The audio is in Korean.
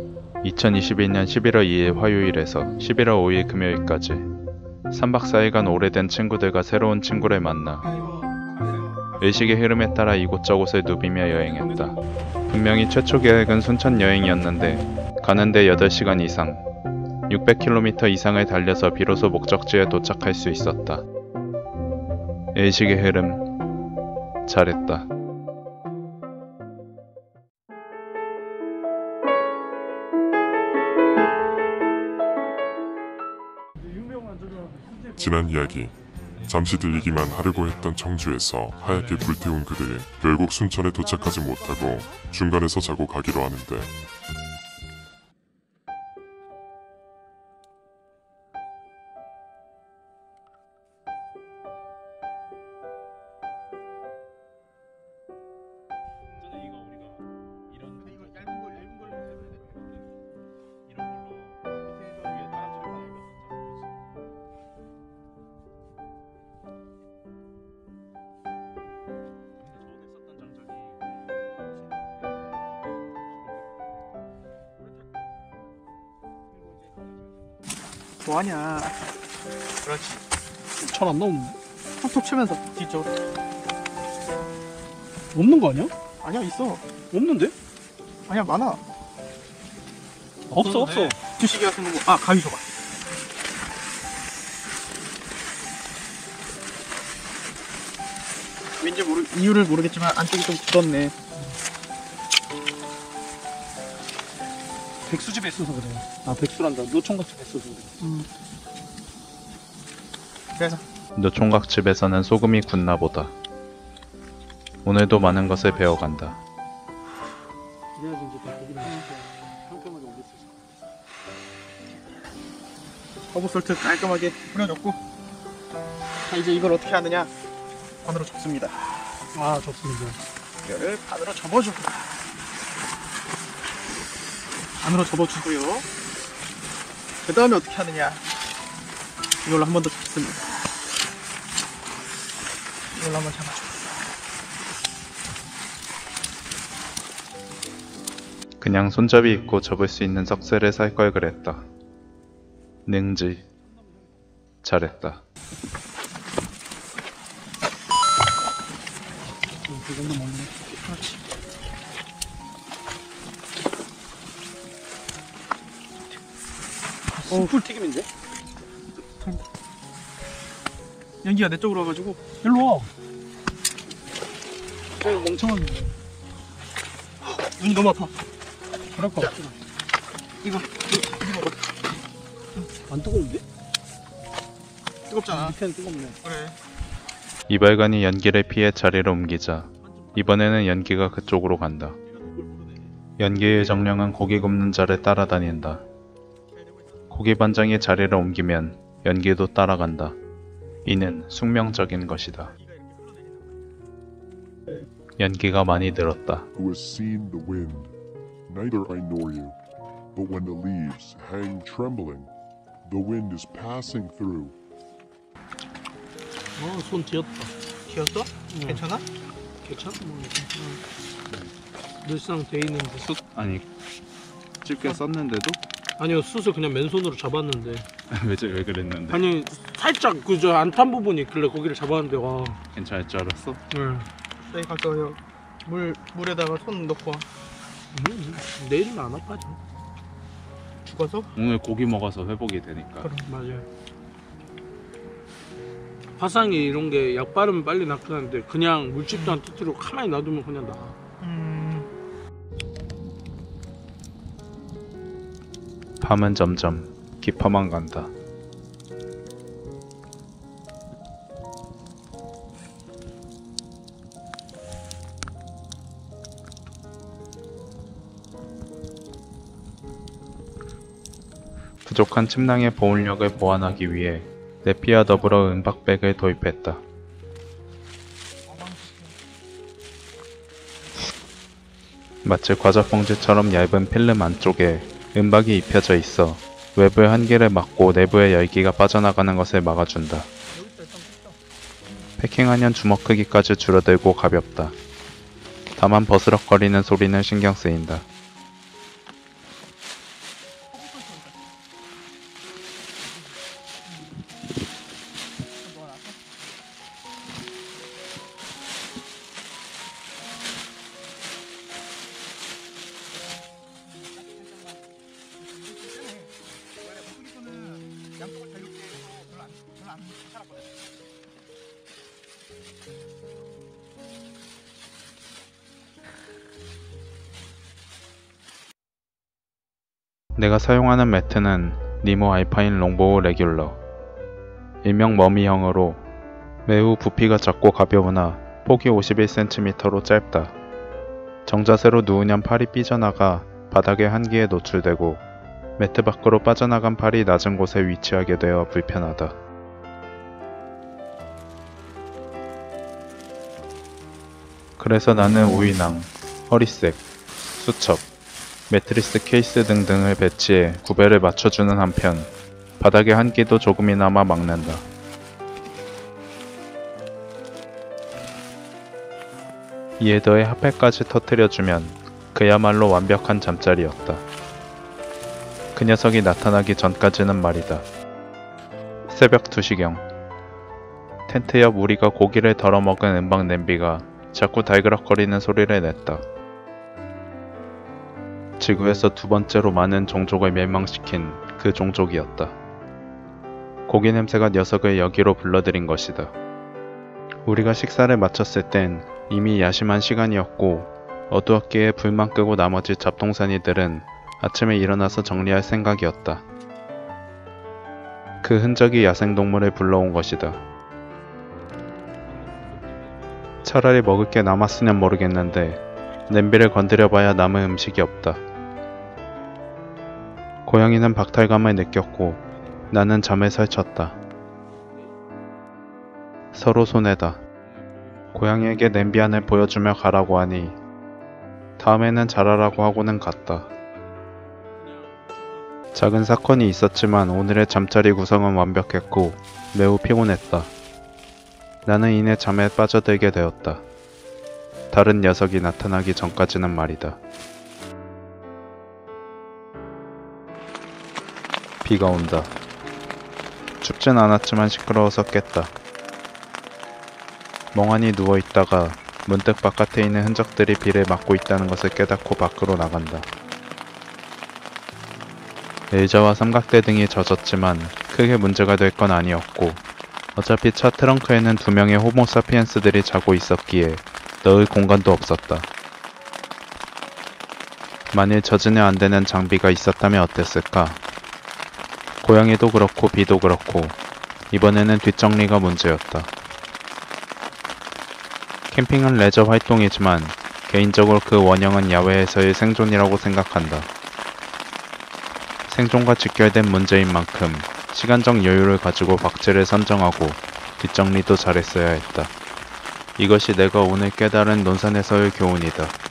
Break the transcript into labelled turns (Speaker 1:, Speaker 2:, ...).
Speaker 1: 2021년 11월 2일 화요일에서 11월 5일 금요일까지 3박 4일간 오래된 친구들과 새로운 친구를 만나 의식의 흐름에 따라 이곳저곳을 누비며 여행했다. 분명히 최초 계획은 순천 여행이었는데 가는데 8시간 이상, 600km 이상을 달려서 비로소 목적지에 도착할 수 있었다. 의식의 흐름, 잘했다.
Speaker 2: 지난 이야기. 잠시 들리기만 하려고 했던 청주에서 하얗게 불태운 그들이 결국 순천에 도착하지 못하고 중간에서 자고 가기로 하는데,
Speaker 3: 뭐하냐. 그렇지.
Speaker 4: 잘 안 나오는데?
Speaker 3: 톡톡 치면서 뒤쪽.
Speaker 4: 없는 거 아니야?
Speaker 3: 아니야, 있어.
Speaker 4: 없는데?
Speaker 3: 아니야, 많아.
Speaker 4: 없어.
Speaker 3: 주식이 같은 거. 아, 가위 줘봐. 왠지 이유를 모르겠지만 안쪽이 좀 굳었네.
Speaker 4: 백수집에 있어서 그래. 아, 백수란다. 노총각집에 있어서 그래.
Speaker 3: 그래서
Speaker 1: 노총각집에서는 소금이 굳나 보다. 오늘도 많은 것을 배워간다.
Speaker 4: 그래야지 이제 다 고기를 깔끔하게 올릴 수 있어.
Speaker 3: 허브솔트 깔끔하게 뿌려줬고, 자, 이제 이걸 어떻게 하느냐. 반으로 접습니다.
Speaker 4: 아, 좋습니다.
Speaker 3: 이거를 반으로 접어주고, 반으로 접어주고요. 그 다음에 어떻게 하느냐. 이걸로 한 번 더 접습니다. 이걸로 한번 잡아줘.
Speaker 1: 그냥 손잡이 있고 접을 수 있는 석쇠를 살 걸 그랬다. 능지. 잘했다.
Speaker 4: 그 정도 먹네.
Speaker 3: 그렇지.
Speaker 4: 풀튀김인데?
Speaker 3: 연기가 내 쪽으로 와가지고.
Speaker 4: 일로 와. 멍청한 거.
Speaker 3: 눈이 너무 아파.
Speaker 4: 그럴 거 없잖아.
Speaker 3: 이거 먹어.
Speaker 4: 안 뜨거운데?
Speaker 3: 뜨겁잖아.
Speaker 4: 밑에는 뜨겁네.
Speaker 3: 그래.
Speaker 1: 이발관이 연기를 피해 자리를 옮기자 이번에는 연기가 그쪽으로 간다. 연기의 정령은 고기 굽는 자를 따라다닌다. 고기 반장이 자리를 옮기면 연기도 따라간다. 이는 숙명적인 것이다. 연기가 많이 늘었다.
Speaker 2: who has seen the wind, neither I nor you, but when the leaves hang trembling, the wind is passing through.
Speaker 4: 손 뒤었다.
Speaker 3: 귀엽어?
Speaker 4: 응.
Speaker 3: 괜찮아?
Speaker 4: 괜찮아? 뭐, 늘상 돼 있는데.
Speaker 1: 아니 집게 썼는데도?
Speaker 4: 아니요, 숯을 그냥 맨손으로 잡았는데.
Speaker 1: 왜 그랬는데?
Speaker 4: 아니, 살짝 그저 안 탄 부분이 있길래 거기를 잡았는데, 와.
Speaker 1: 괜찮을 줄 알았어?
Speaker 4: 응.
Speaker 3: 저희 가서 물에다가 손 넣고 와.
Speaker 4: 내일은 안 아파져.
Speaker 3: 죽어서?
Speaker 1: 오늘 고기 먹어서 회복이 되니까.
Speaker 3: 그럼.
Speaker 4: 맞아요. 화상이 이런 게 약 바르면 빨리 낫긴 하는데 그냥 물집도 안 터뜨리고 가만히 놔두면 그냥 나.
Speaker 1: 밤은 점점 깊어만 간다. 부족한 침낭의 보온력을 보완하기 위해 내피와 더불어 은박백을 도입했다. 마치 과자봉지처럼 얇은 필름 안쪽에 은박이 입혀져 있어 외부의 한기를 막고 내부의 열기가 빠져나가는 것을 막아준다. 패킹하면 주먹 크기까지 줄어들고 가볍다. 다만 버스럭거리는 소리는 신경 쓰인다.
Speaker 3: 안 괜찮았거든.
Speaker 1: 내가 사용하는 매트는 니모 알파인 롱보우 레귤러, 일명 머미형으로 매우 부피가 작고 가벼우나 폭이 51cm로 짧다. 정자세로 누우면 팔이 삐져나가 바닥의 한기에 노출되고 매트 밖으로 빠져나간 팔이 낮은 곳에 위치하게 되어 불편하다. 그래서 나는 우이낭, 허리색, 수첩, 매트리스 케이스 등등을 배치해 구배를 맞춰주는 한편 바닥의 한기도 조금이나마 막는다. 이에 더해 핫팩까지 터뜨려주면 그야말로 완벽한 잠자리였다. 그 녀석이 나타나기 전까지는 말이다. 새벽 2시경 텐트 옆 우리가 고기를 덜어먹은 은박 냄비가 자꾸 달그락거리는 소리를 냈다. 지구에서 두 번째로 많은 종족을 멸망시킨 그 종족이었다. 고기 냄새가 녀석을 여기로 불러들인 것이다. 우리가 식사를 마쳤을 땐 이미 야심한 시간이었고 어두웠기에 불만 끄고 나머지 잡동사니들은 아침에 일어나서 정리할 생각이었다. 그 흔적이 야생동물을 불러온 것이다. 차라리 먹을 게 남았으면 모르겠는데 냄비를 건드려봐야 남은 음식이 없다. 고양이는 박탈감을 느꼈고 나는 잠을 설쳤다. 서로 손해다. 고양이에게 냄비 안을 보여주며 가라고 하니 다음에는 잘하라고 하고는 갔다. 작은 사건이 있었지만 오늘의 잠자리 구성은 완벽했고 매우 피곤했다. 나는 이내 잠에 빠져들게 되었다. 다른 녀석이 나타나기 전까지는 말이다. 비가 온다. 춥진 않았지만 시끄러워서 깼다. 멍하니 누워있다가 문득 바깥에 있는 흔적들이 비를 맞고 있다는 것을 깨닫고 밖으로 나간다. 의자와 삼각대 등이 젖었지만 크게 문제가 될 건 아니었고 어차피 차 트렁크에는 2명의 호모사피엔스들이 자고 있었기에 넣을 공간도 없었다. 만일 젖으려 안 되는 장비가 있었다면 어땠을까? 고양이도 그렇고 비도 그렇고 이번에는 뒷정리가 문제였다. 캠핑은 레저 활동이지만 개인적으로 그 원형은 야외에서의 생존이라고 생각한다. 생존과 직결된 문제인 만큼 시간적 여유를 가지고 박제를 선정하고 뒷정리도 잘했어야 했다. 이것이 내가 오늘 깨달은 논산에서의 교훈이다.